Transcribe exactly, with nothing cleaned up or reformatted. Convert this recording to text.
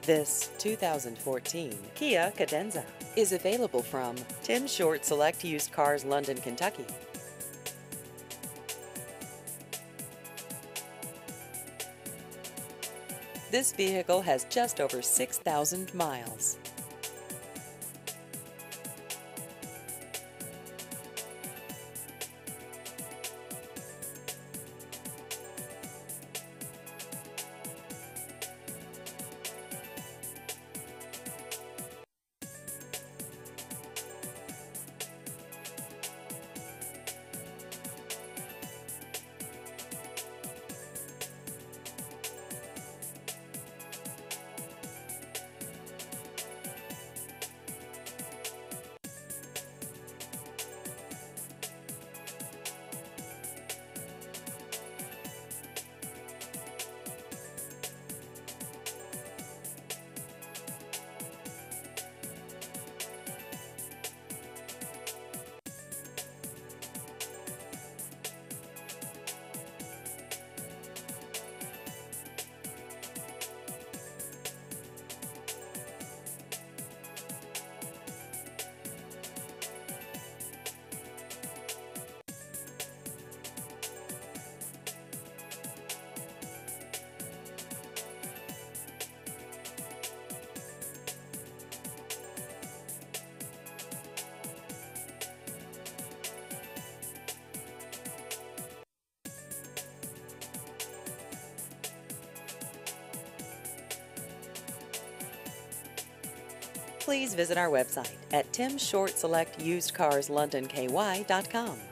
This two thousand fourteen Kia Cadenza is available from Tim Short Select Used Cars, London, Kentucky. This vehicle has just over six thousand miles. Please visit our website at tim short select used cars london k y dot com.